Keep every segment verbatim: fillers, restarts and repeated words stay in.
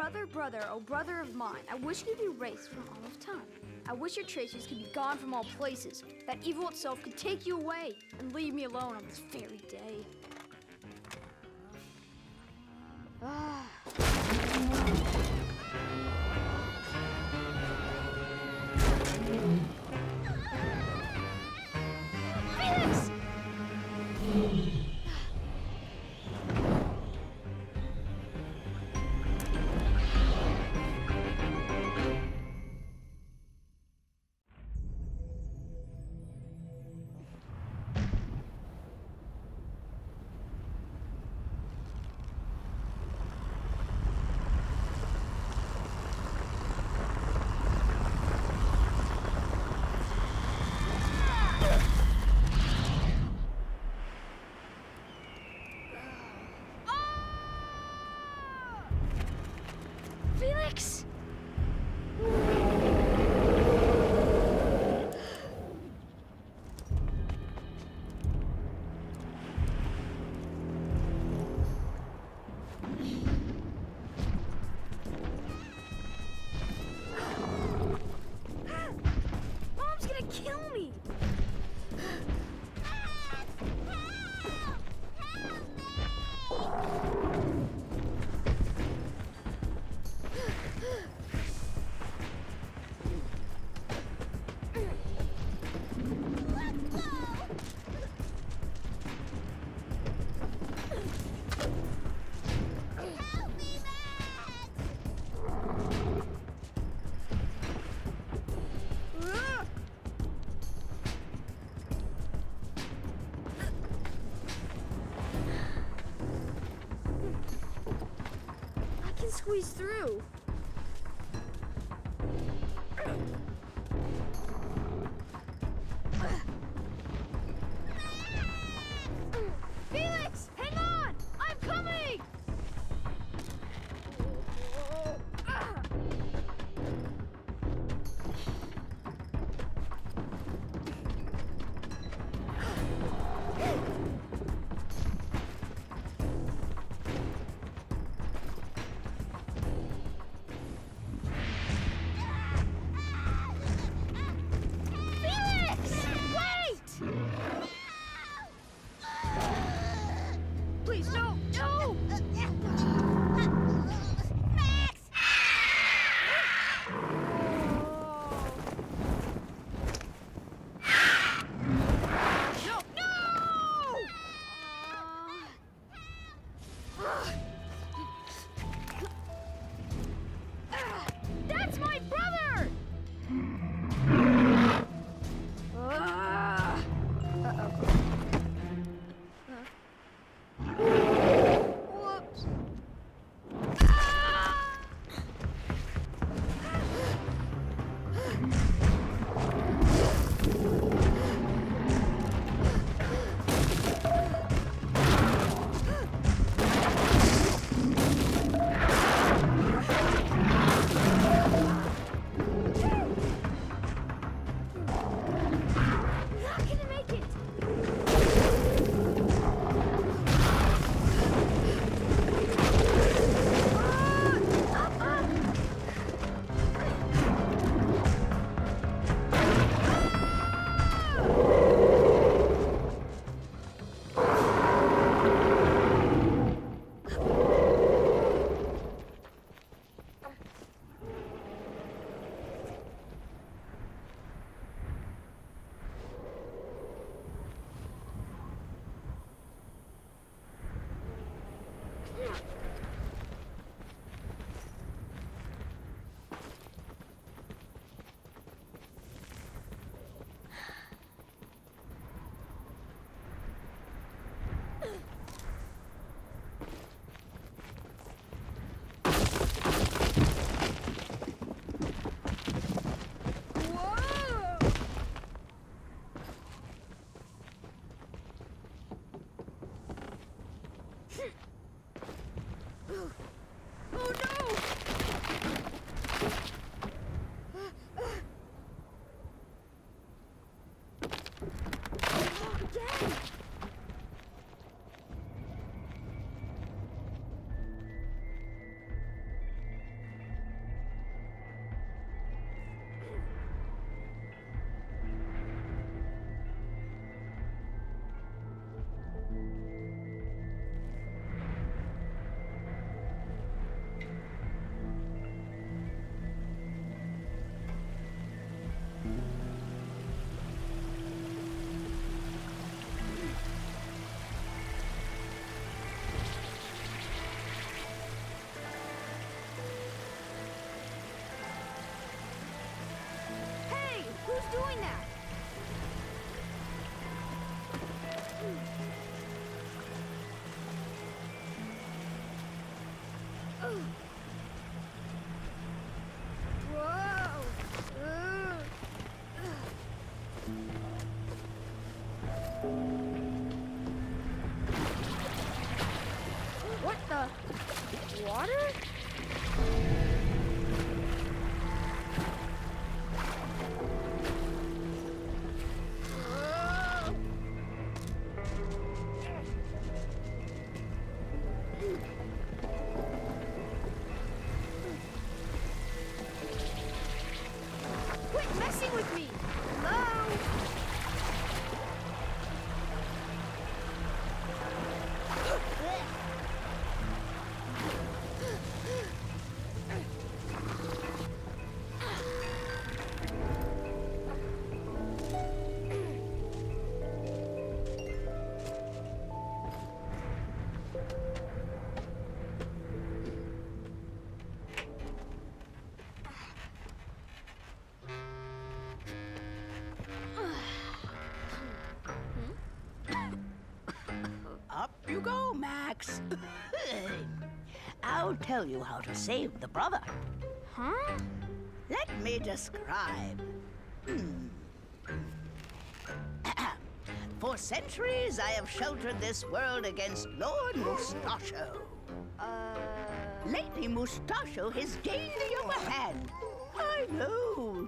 brother, brother, oh brother of mine, I wish you could be erased from all of time. I wish your traces could be gone from all places, that evil itself could take you away and leave me alone on this very day. Ah. Felix! Felix! Mom's gonna kill me! Squeeze through. Felix, hang on! I'm coming! Please, no, no! Max! No, no! That's my brother! Uh-oh. Uh. doing that? Whoa! What the? Water? Quit messing with me! Hello? Up you go, Max. I'll tell you how to save the brother. Huh? Let me describe. Hmm. For centuries, I have sheltered this world against Lord Mustachio. Uh... Lately, Mustachio has gained the upper hand. I know.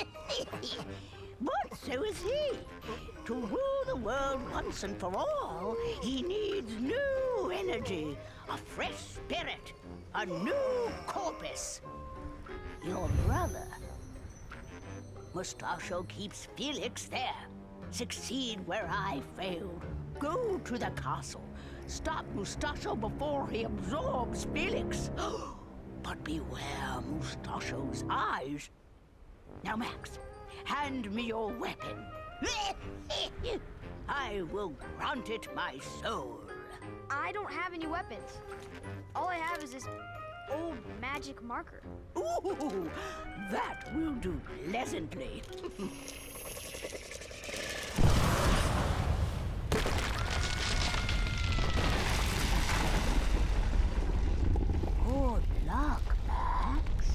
But so is he. To rule the world once and for all, he needs new energy, a fresh spirit, a new corpus. Your brother. Mustachio keeps Felix there. Succeed where I failed. Go to the castle. Stop Mustachio before he absorbs Felix. But beware Mustachio's eyes. Now, Max, hand me your weapon. I will grant it my soul. I don't have any weapons. All I have is this old magic marker. Ooh, that will do pleasantly. Good luck, Max.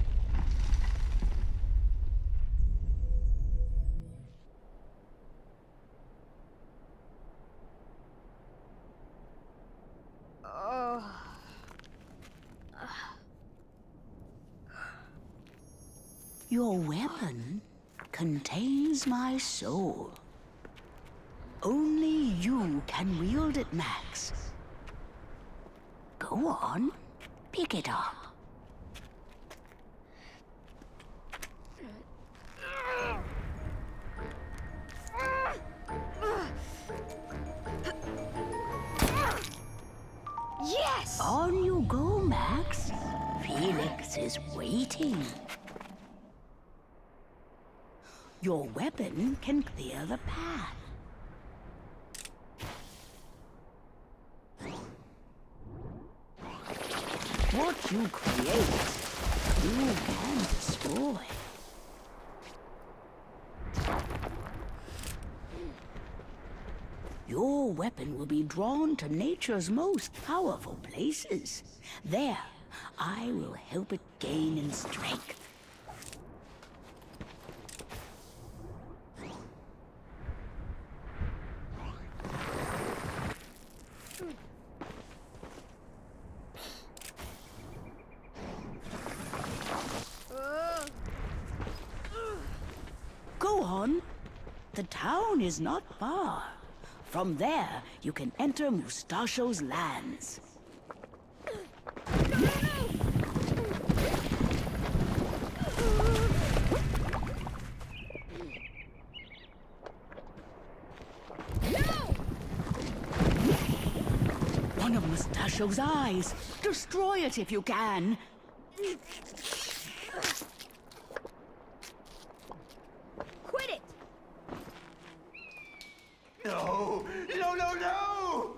Oh. Your weapon contains my soul. Only you can wield it, Max. Go on, pick it up. Yes! On you go, Max. Felix is waiting. Your weapon can clear the path. What you create, you can destroy. Your weapon will be drawn to nature's most powerful places. There, I will help it gain in strength. Go on. The town is not far. From there, you can enter Mustachio's lands. One of Mustachio's eyes. Destroy it if you can. Quit it! No! No, no, no!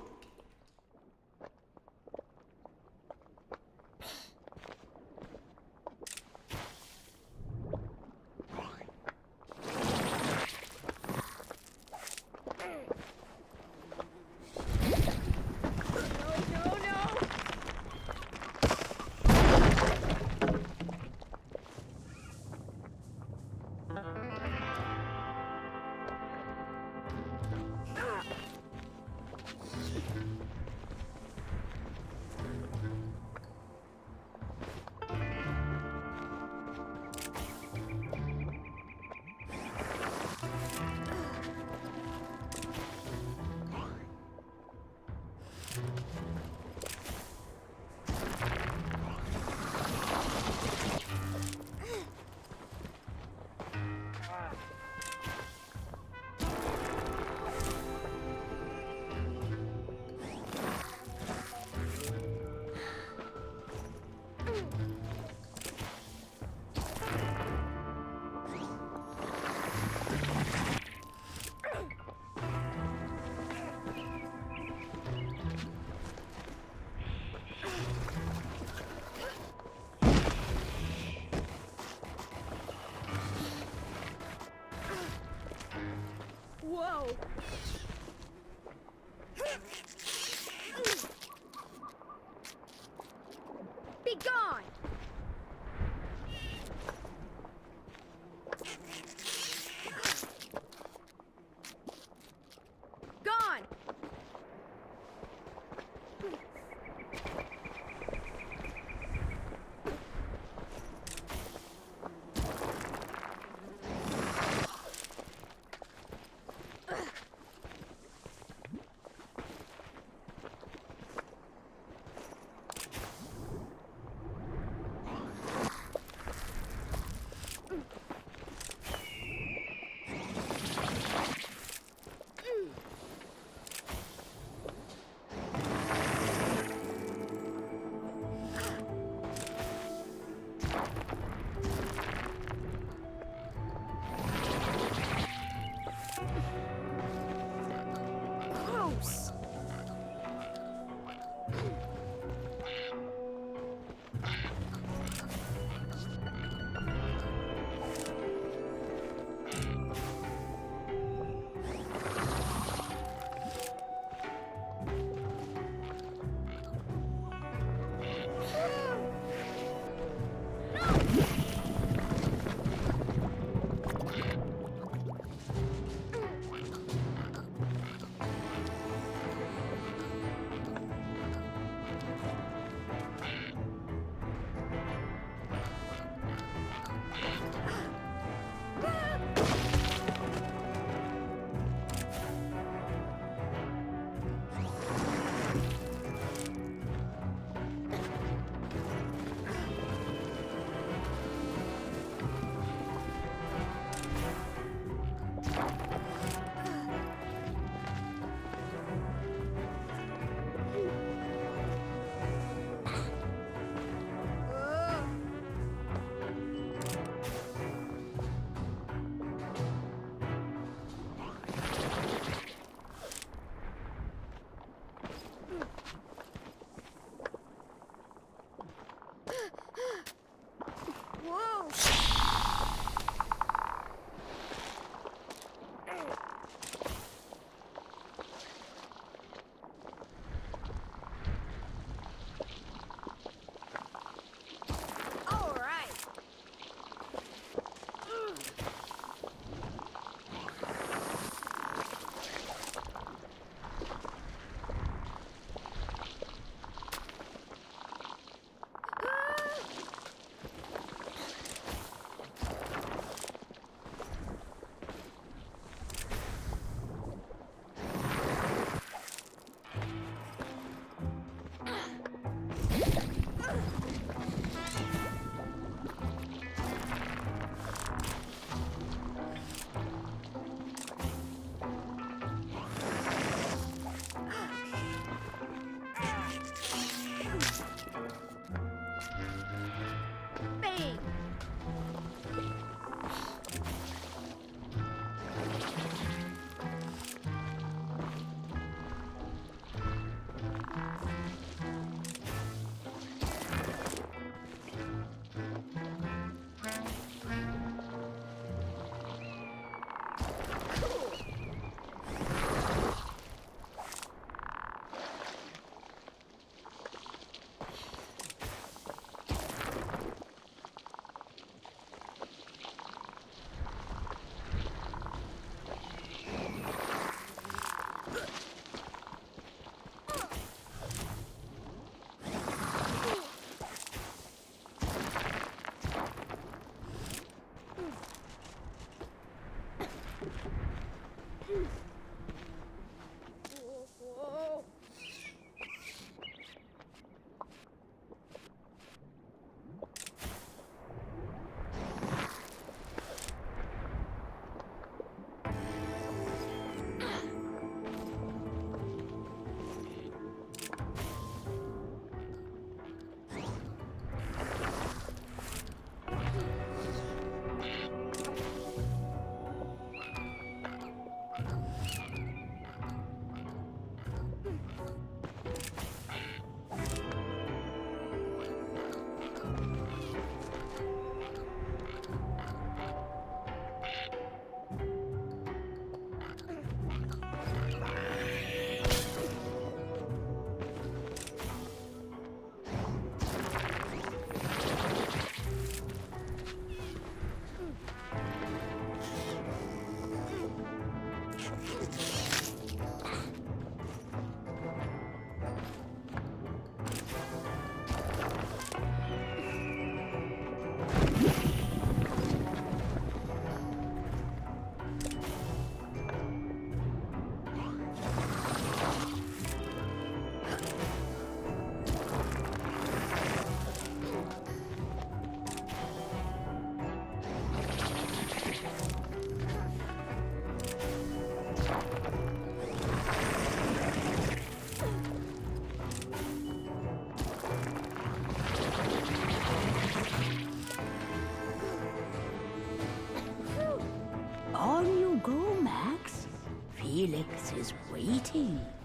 Felix is waiting.